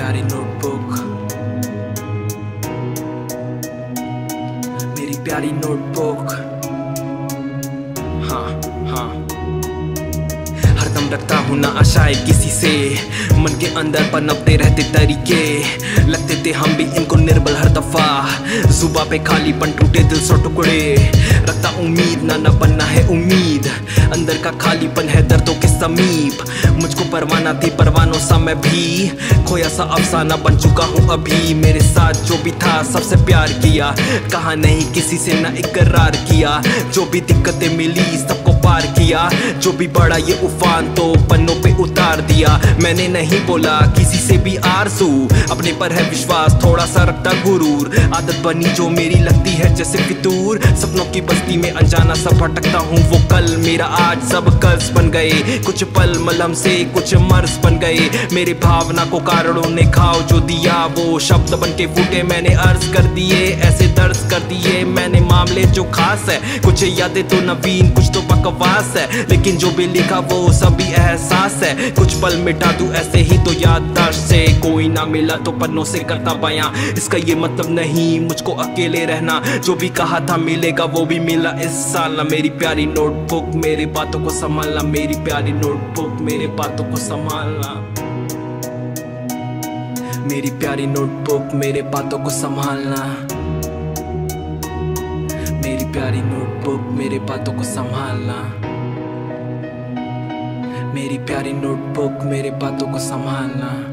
प्यारी नोटबुक, मेरी प्यारी नोटबुक। हाँ हाँ, हरदम रखता हूँ ना आशाएं किसी से, मन के अंदर पनपते रहते तरीके, लगते थे हम भी इनको निर्बल हर दफा, जुबा पे खालीपन टूटे दिल सौ टुकड़े, रखता उम्मीद ना बनना है उम्मीद, अंदर का खालीपन है दर्दों के समीप, मुझको परवाना थी परवानों सा मैं भी, खोया सा अफसाना बन चुका हूँ अभी, मेरे साथ जो भी था सबसे प्यार किया, कहा नहीं किसी से ना इकरार किया, जो भी दिक्कतें मिली सबको पार किया, जो भी बड़ा ये उफान तो पन्नों पे उतार दिया, मैंने नहीं बोला किसी से भी आरज़ू, अपने पर है विश्वास थोड़ा सा रखता गुरूर, आदत बनी जो मेरी लगती है जैसे फितूर, सपनों की बस्ती में अनजाना सा भटकता हूँ, वो कल मेरा आज सब कर्ज बन गए, कुछ पल मलहम से कुछ मर्ज बन गए, मेरे भावना को कारणों ने घाव जो दिया, वो शब्द बन के फूटे मैंने अर्ज कर दिए, ऐसे दर्ज कर दिए मैंने मामले जो खास है, कुछ यादें तो नवीन कुछ तो बकवास है, लेकिन जो भी लिखा वो सभी एहसास है, कुछ पल मिटा दूं ऐसे ही तो याददाश्त से, कोई ना मिला तो पन्नों से करता बयां, इसका ये मतलब नहीं मुझको अकेले रहना, जो भी कहा था मिलेगा वो भी मिला इस साल ना, मेरी प्यारी नोटबुक मेरी बातों को संभालना, मेरी प्यारी नोटबुक मेरे बातों को संभालना, मेरी प्यारी नोटबुक मेरे बातों को संभालना, मेरी प्यारी नोटबुक मेरे बातों को संभालना, मेरी प्यारी नोटबुक मेरे बातों को संभालना।